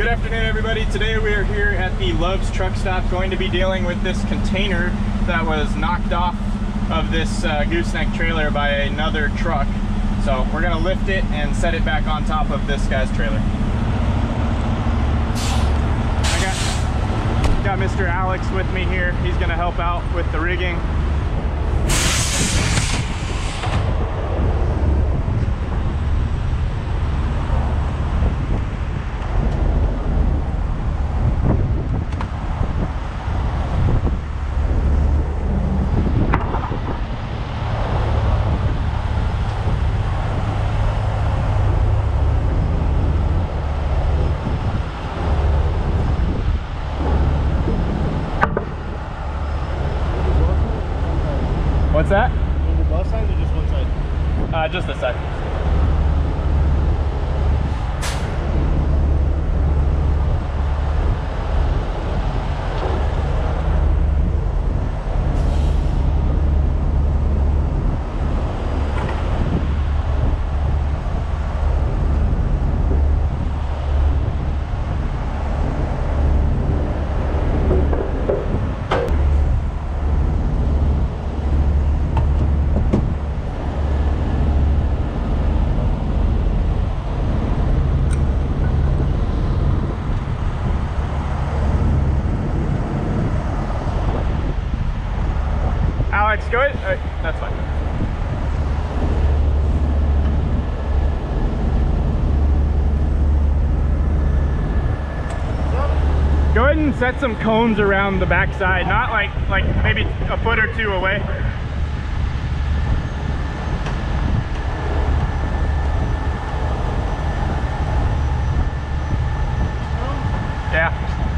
Good afternoon, everybody. Today we are here at the Love's truck stop, going to be dealing with this container that was knocked off of this gooseneck trailer by another truck. So we're gonna lift it and set it back on top of this guy's trailer. I got Mr. Alex with me here. He's gonna help out with the rigging. What's that? On the both sides or just one side? Just this side. Alex, go ahead. All right, that's fine. Go ahead and set some cones around the backside, not like maybe a foot or two away. Yeah.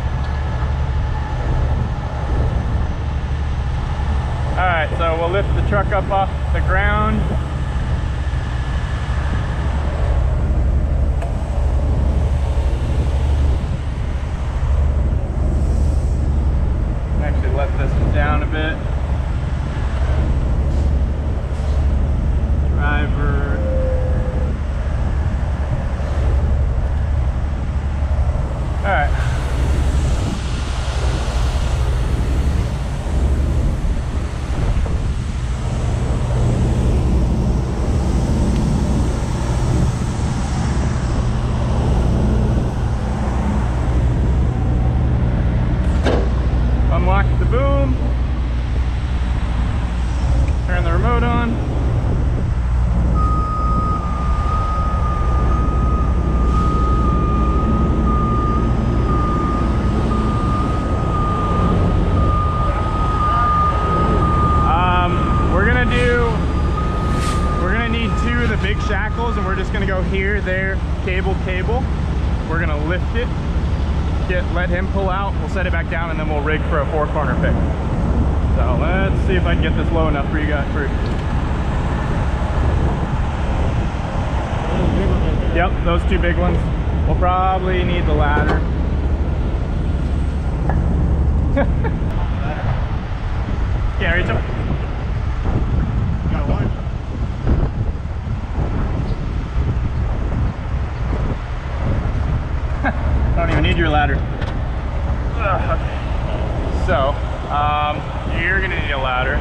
All right, so we'll lift the truck up off the ground. Actually let this down a bit. Driver. All right. Unlock the boom, turn the remote on. We're gonna need two of the big shackles, and we're just gonna go here, there, cable. We're gonna lift it. Let him pull out, we'll set it back down, and then we'll rig for a 4-corner pick. So let's see if I can get this low enough for you guys. Yep, those two big ones. We'll probably need the ladder. Can't reach them? Got one. Don't even need your ladder. Okay. So, you're gonna need a ladder.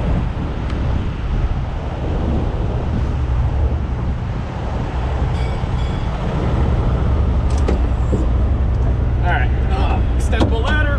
All right, extendable ladder.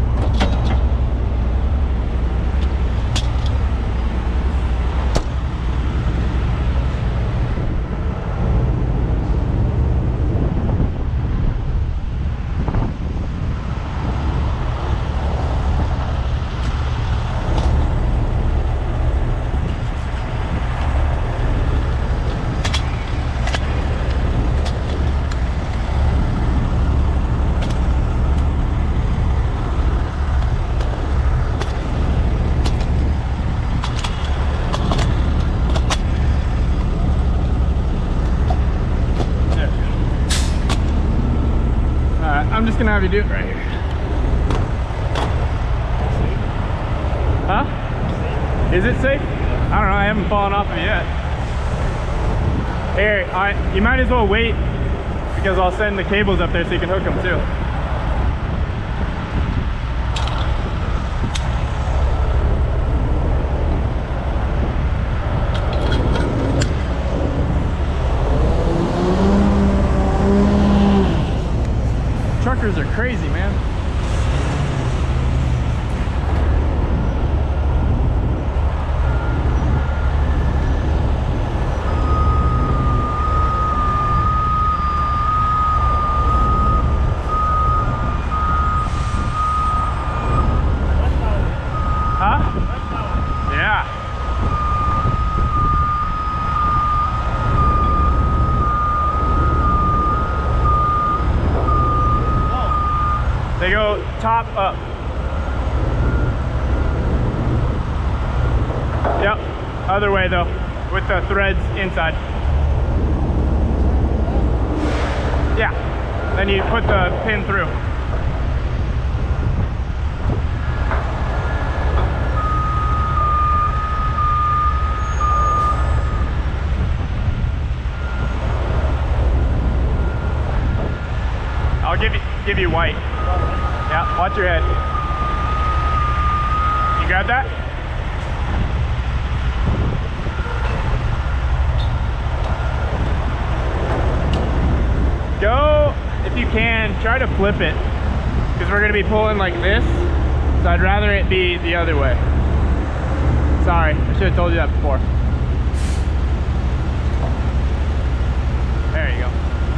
I'm just gonna have you do it right here. Huh? Is it safe? I don't know, I haven't fallen off of it yet. Here, you might as well wait because I'll send the cables up there so you can hook them too. Truckers are crazy, man. They go top up. Yep, other way though, with the threads inside. Yeah, then you put the pin through. I'll give you white. Yeah, watch your head. You got that? Go, if you can, try to flip it. Because we're going to be pulling like this. So I'd rather it be the other way. Sorry, I should have told you that before. There you go.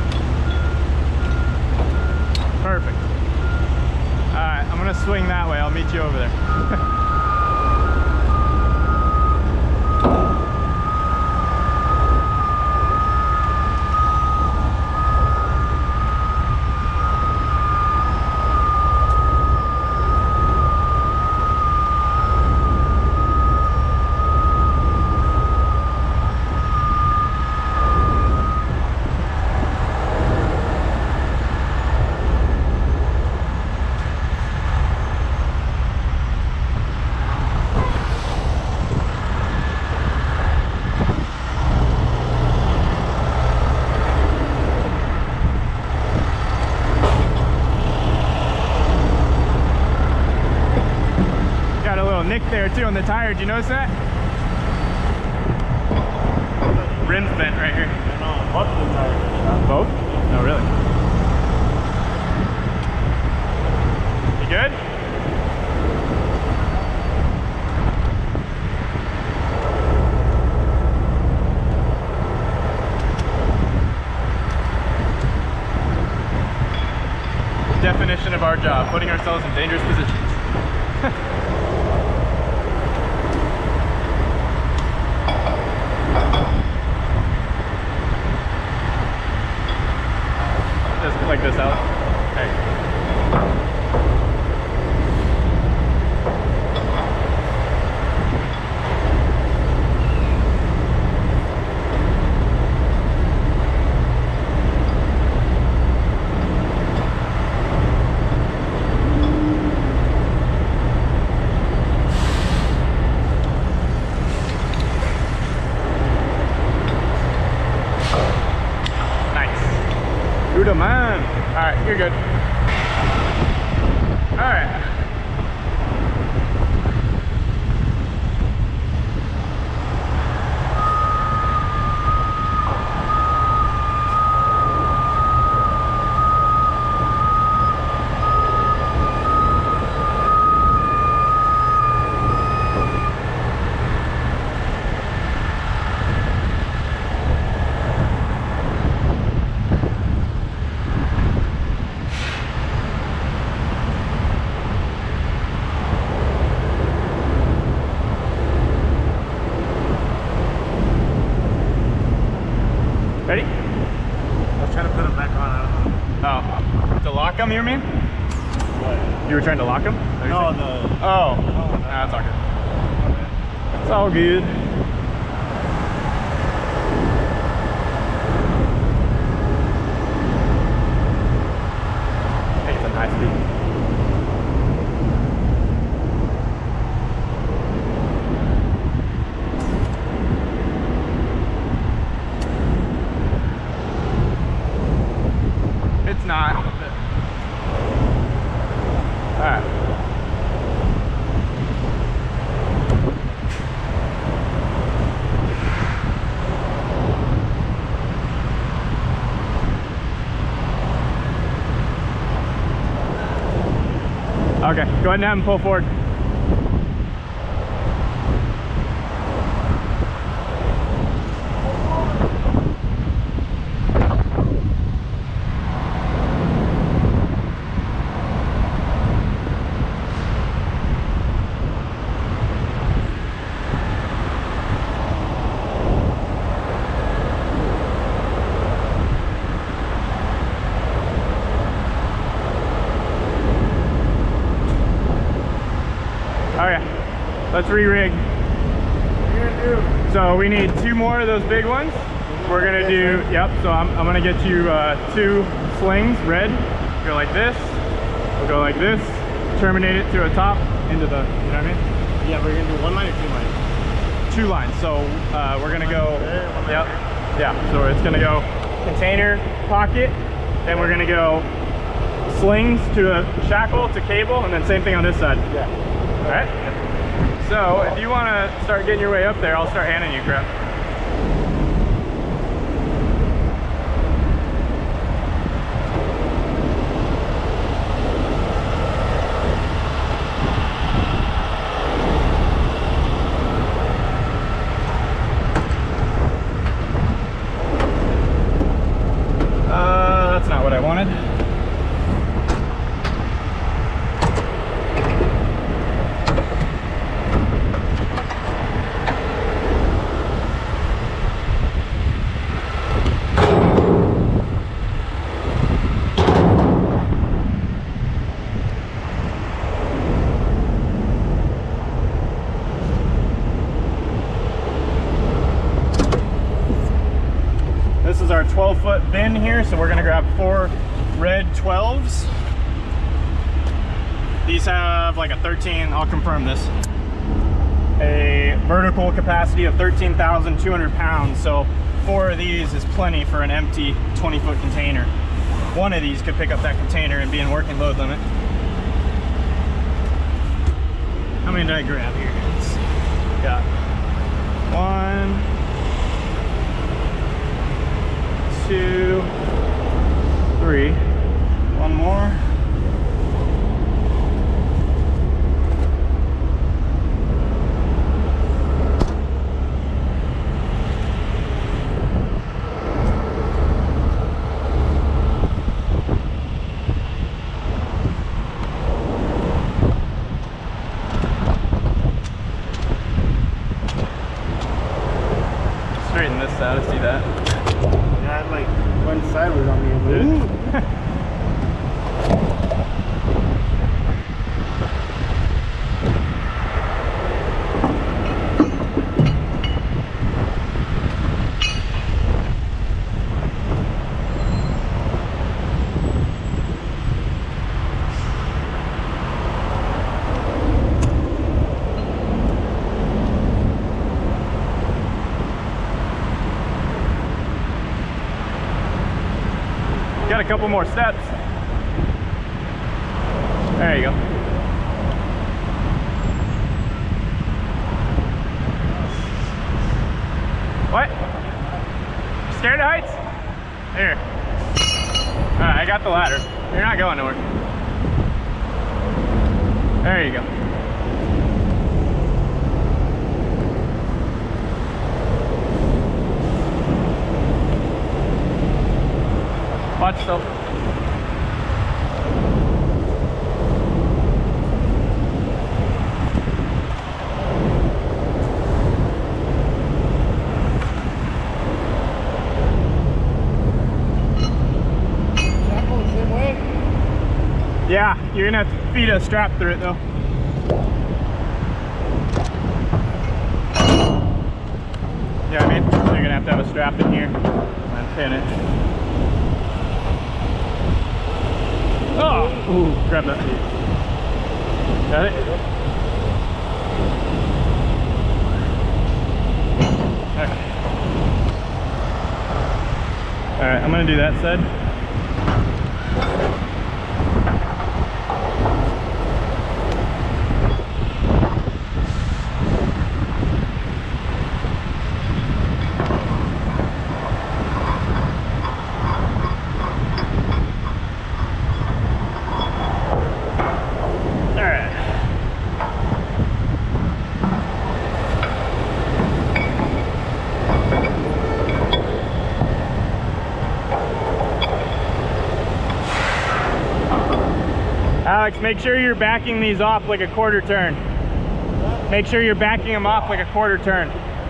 Perfect. Alright, I'm gonna swing that way. I'll meet you over there. Nick there too on the tire. Did you notice that? Rim's bent right here. No, both of the tires. Both? Oh, really? You good? Definition of our job, putting ourselves in dangerous positions. Just like this out. Hey. Man. All right, you're good. All right. Ready? I was trying to put them back on. I don't know. Oh, to lock them, you mean? What? You were trying to lock them? No, no. Oh, No. nah, it's all good. It's all good. I think it's a high speed. Okay, go ahead and have him pull forward. Let's re-rig. So we need 2 more of those big ones. We're gonna do, yep, so I'm gonna get you 2 slings, red. Go like this, we'll go like this, terminate it to a top into the, you know what I mean? Yeah, we're gonna do 1 line or 2 lines? 2 lines, so we're gonna go, yep, yeah, so it's gonna go container, pocket, then we're gonna go slings to a shackle to cable, and then same thing on this side. Yeah. All right? So if you want to start getting your way up there, I'll start handing you crap. That's not what I wanted. This is our 12-foot bin here, so we're gonna grab 4 red 12s. These have like a 13, I'll confirm this, a vertical capacity of 13,200 pounds. So 4 of these is plenty for an empty 20-foot container. 1 of these could pick up that container and be in working load limit. How many did I grab here? Let's see. Got 1, 2, 3, 1 more. Straighten this out, see that? Yeah, like went sideways on me. Got a couple more steps. There you go. What? Scared of heights? Here. Alright, I got the ladder. You're not going nowhere. There you go. Watch though. Shackle the same way? Yeah, you're gonna have to feed a strap through it though. Yeah, I mean, so you're gonna have to have a strap in here and pin it. Oh! Ooh, grab that. Got it? Okay. Alright, I'm gonna do that side. Alex, make sure you're backing these off like a quarter turn. Make sure you're backing them off like a quarter turn.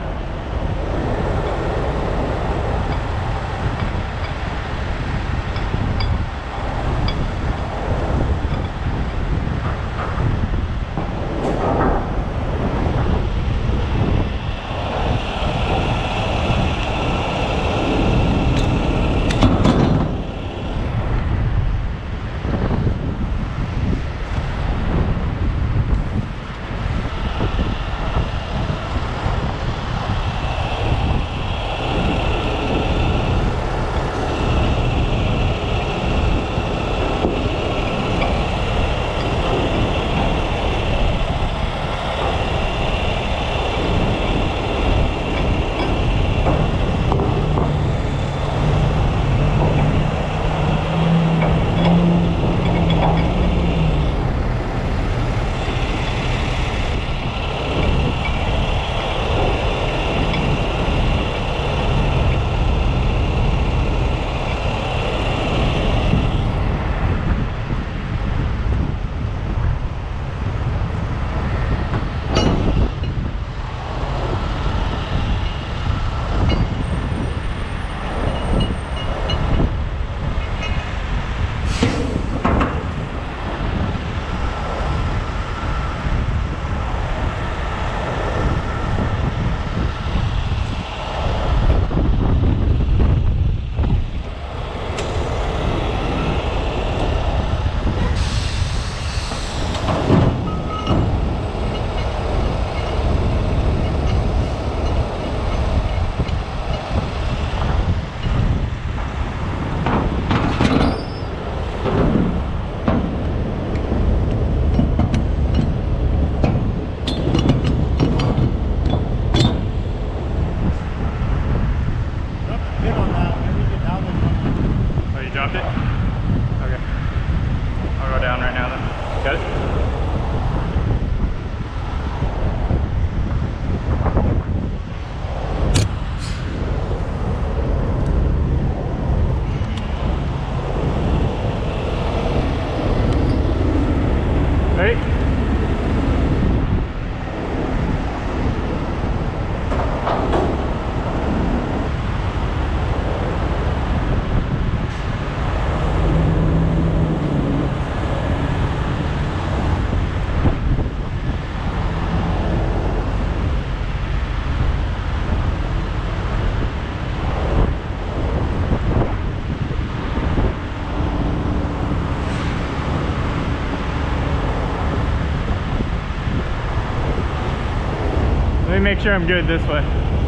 Let me make sure I'm good this way.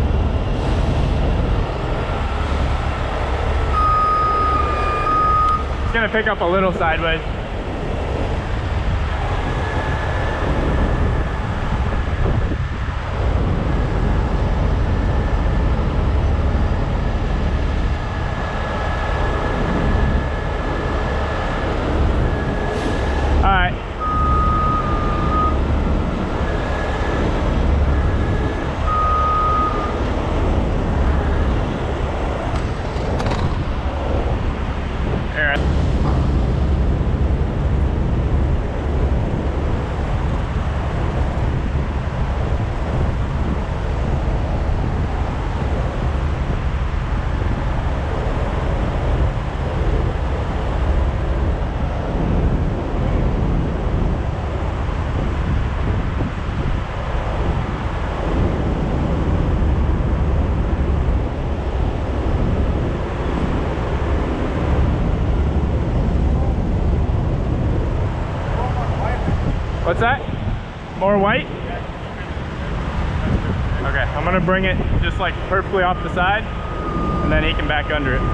It's gonna pick up a little sideways. All right. What's that? More white? Okay, I'm gonna bring it just like perfectly off the side, and then he can back under it.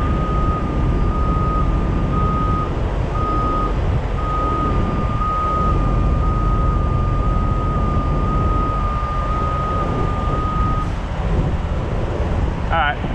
All right.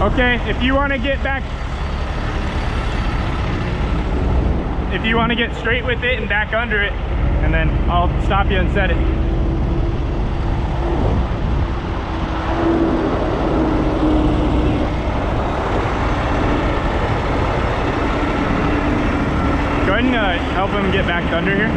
Okay, if you want to get straight with it and back under it, and then I'll stop you and set it. Go ahead and help him get back under here.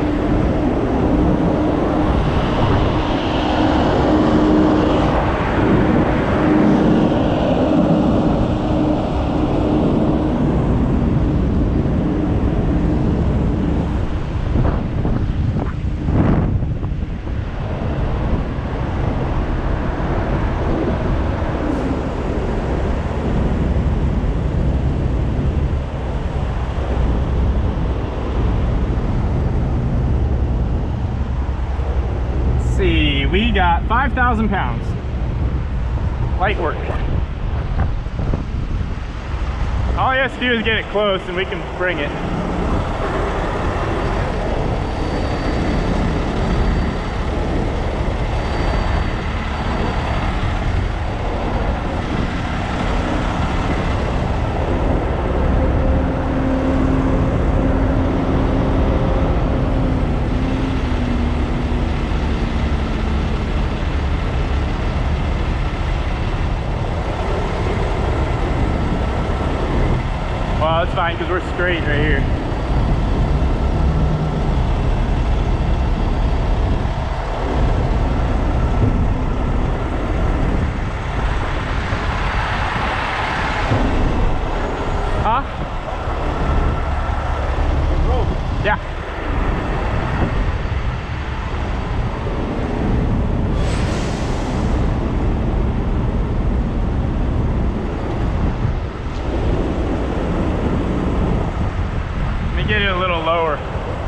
We got 5,000 pounds. Light work. All he has to do is get it close and we can bring it. Well, it's fine because we're straight right here. Huh? Yeah. Get it a little lower.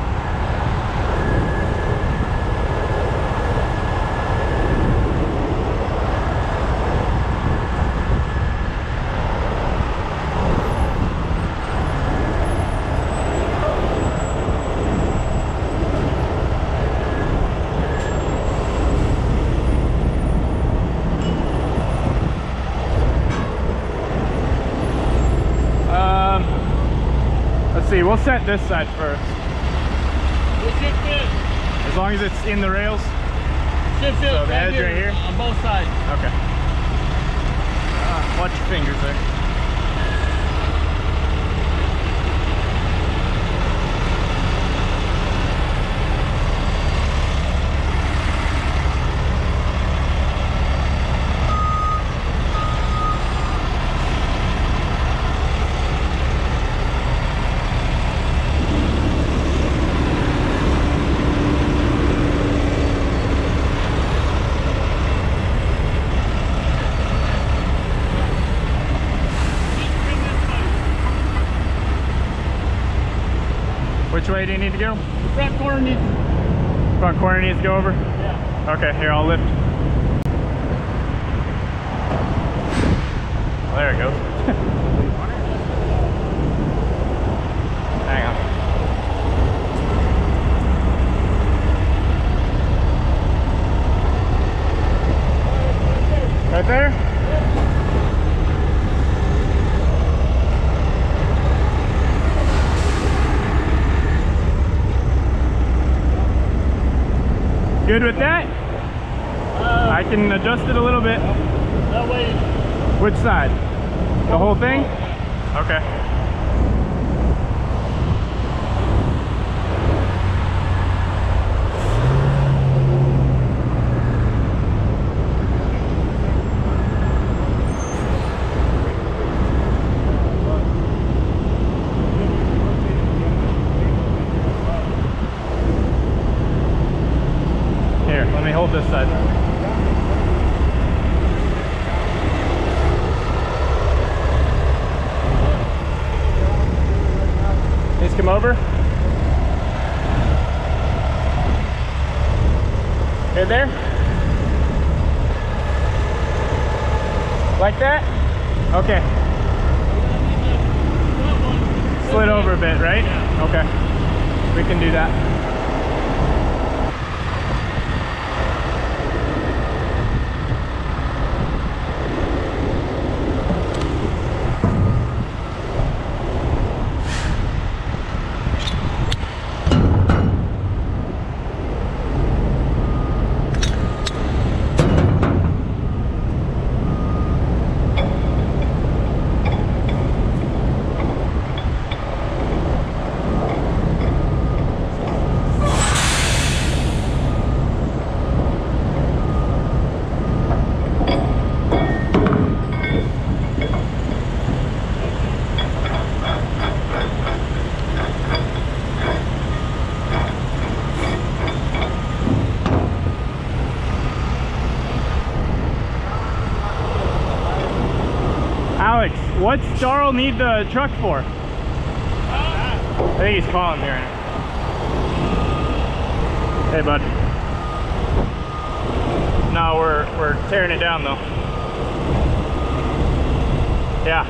Let's see, we'll set this side first. As long as it's in the rails. So the edge right here? On both sides. Okay. Watch your fingers there. Which way do you need to go? Front corner needs to go over? Yeah. Okay, here, I'll lift. Well, there it goes. Hang on. Right there? Good with that? I can adjust it a little bit. That way. Which side? The whole thing? Okay. Here, let me hold this side. Please come over. Good there? Like that? Okay. Slid over a bit, right? Okay. We can do that. What's Darrell need the truck for? I think he's calling me right now. Hey, bud. No, we're tearing it down though. Yeah.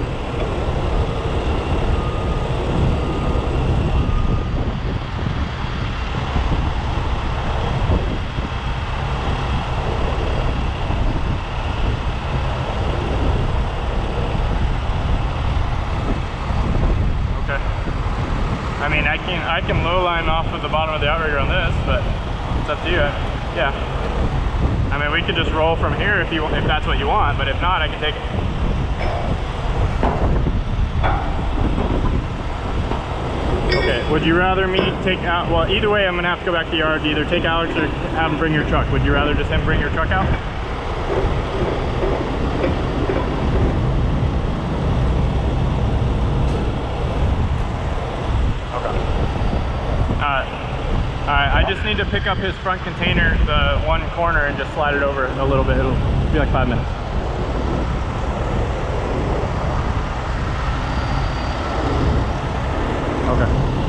I can low line off of the bottom of the outrigger on this, but it's up to you. Yeah. I mean, we could just roll from here if that's what you want, but if not, I can take it. Okay, would you rather me take out, well, either way, I'm gonna have to go back to the yard to either take Alex or have him bring your truck. Would you rather just him bring your truck out? Alright, I just need to pick up his front container, the one corner, and just slide it over a little bit. It'll be like 5 minutes. Okay.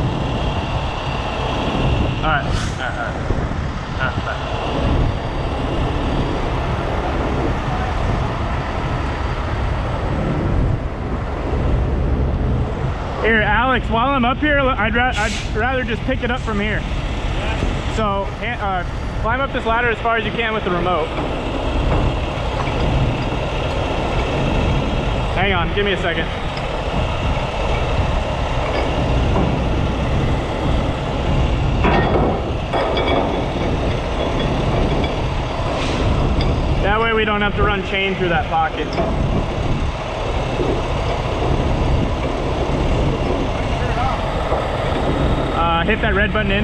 Alright. Bye. Here, Alex, while I'm up here, I'd rather just pick it up from here. So, climb up this ladder as far as you can with the remote. Hang on, give me a second. That way we don't have to run chain through that pocket. Hit that red button in.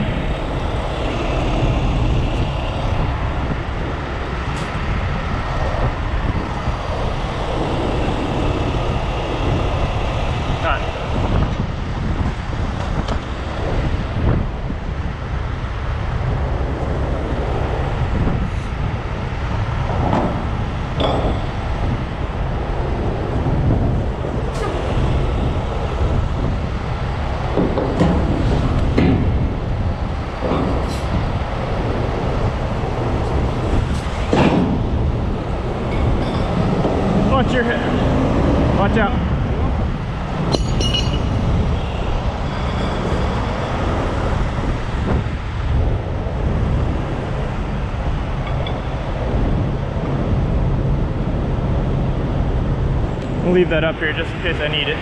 Watch your head. Watch out. We'll leave that up here just in case I need it.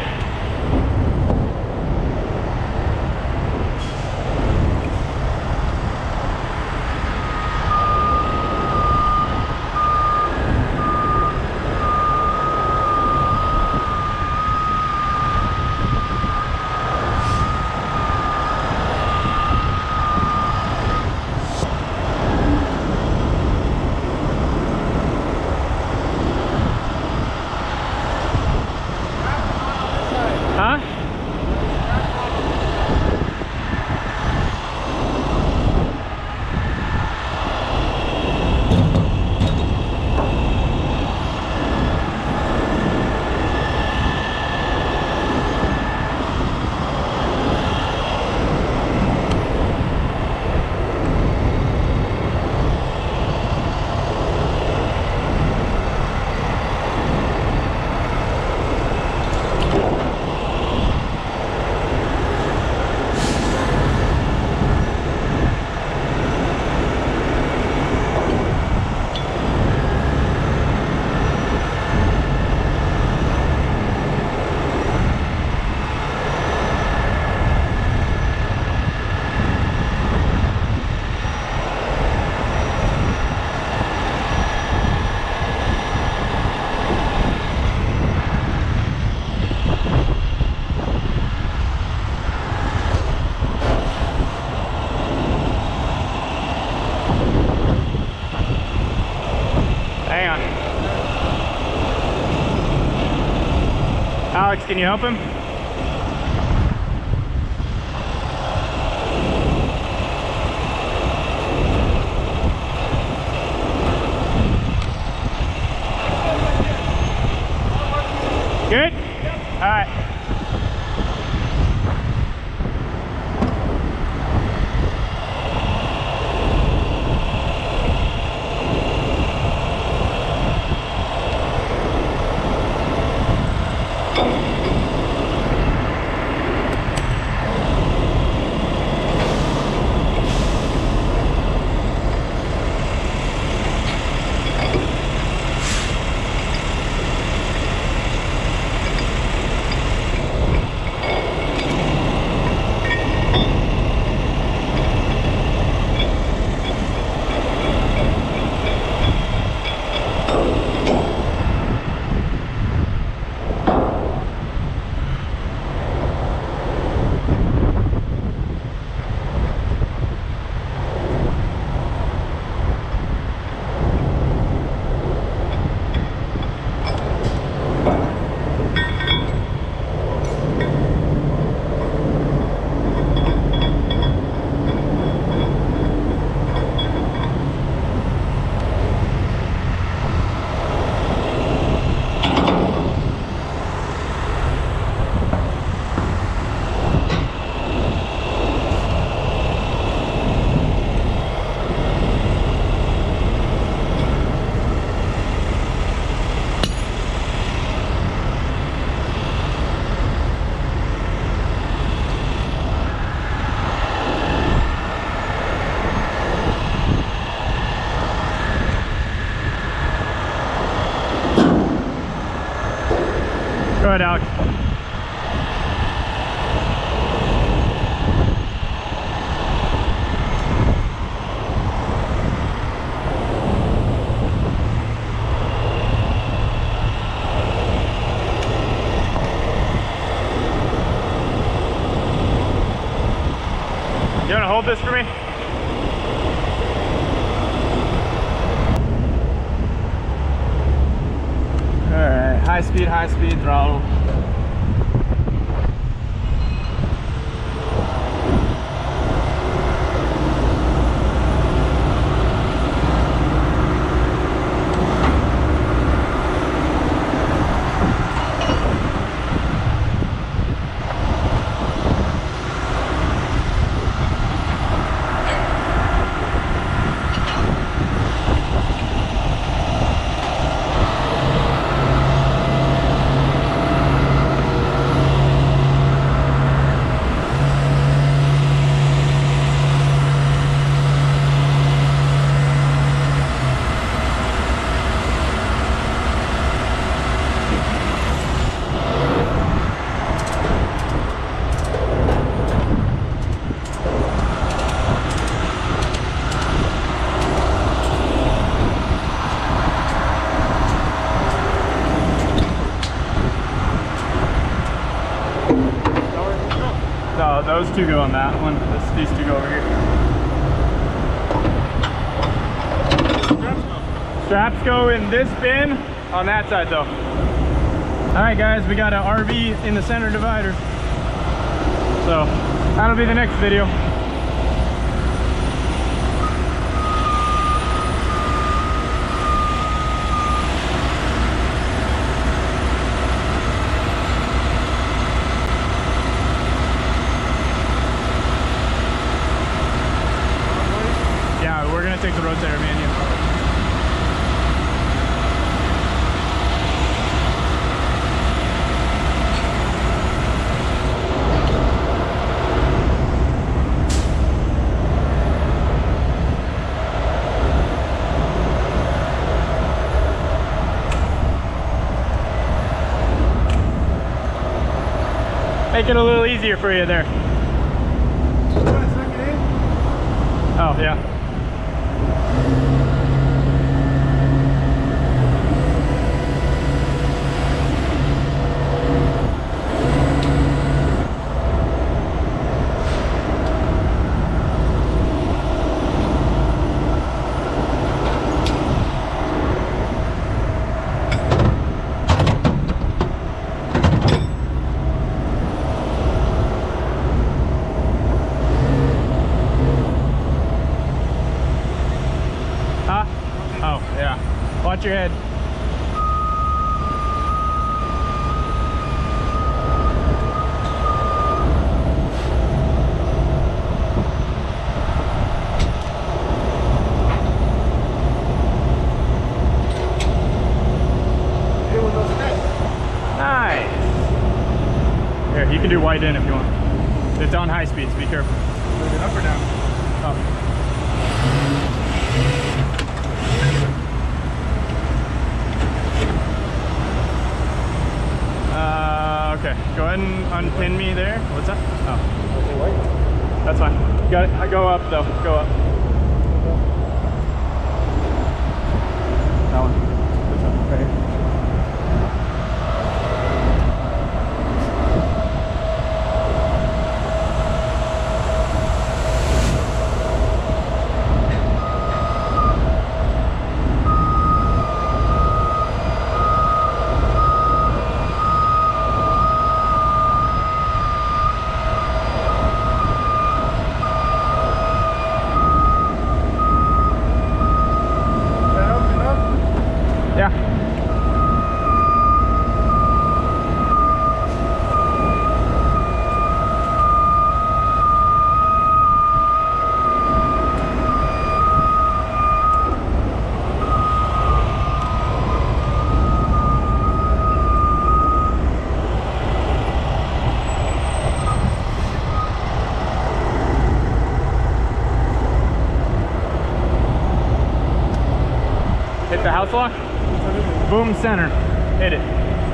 Alex, can you help him? Good? All right. Go ahead, Alex. You want to hold this for me? Alright, high speed throttle. No, those two go on that one. These two go over here. Straps go in this bin on that side though. Alright guys, we got an RV in the center divider. So that'll be the next video. Yeah, we're gonna take the rotator, me and you. Make it a little easier for you there. Oh, yeah. Watch your head. Okay, you can do white in if you want. It's on high speeds, be careful. Is it up or down? Up. Okay, go ahead and unpin me there. What's that? Oh. That's fine. Got it. I go up though. Go up. That one. This one, right here. Hit the house lock. Boom, center. Hit it.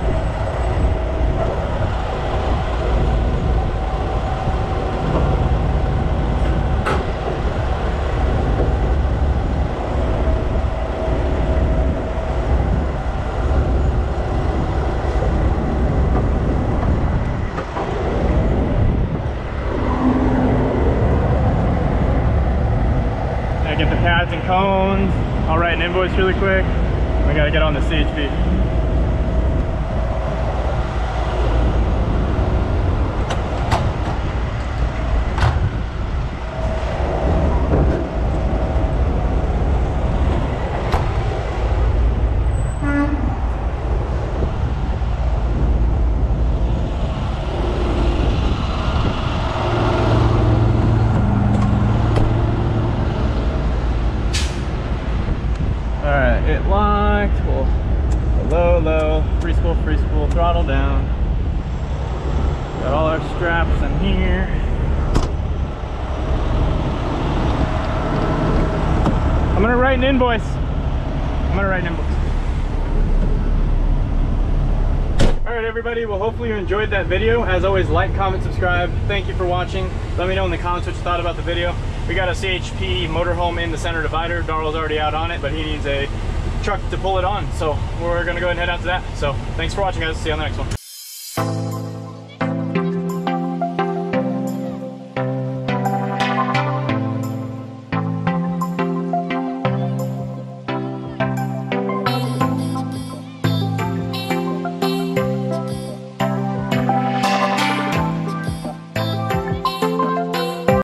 I get the pads and cones. I'll write an invoice really quick. We gotta get on the CHP. Alright, it locked. We'll low, free spool, throttle down. Got all our straps in here. I'm gonna write an invoice. Alright everybody, well hopefully you enjoyed that video. As always, like, comment, subscribe. Thank you for watching. Let me know in the comments what you thought about the video. We got a CHP motorhome in the center divider. Darrell's already out on it, but he needs a truck to pull it on. So we're gonna go ahead and head out to that. So thanks for watching guys, see you on the next one.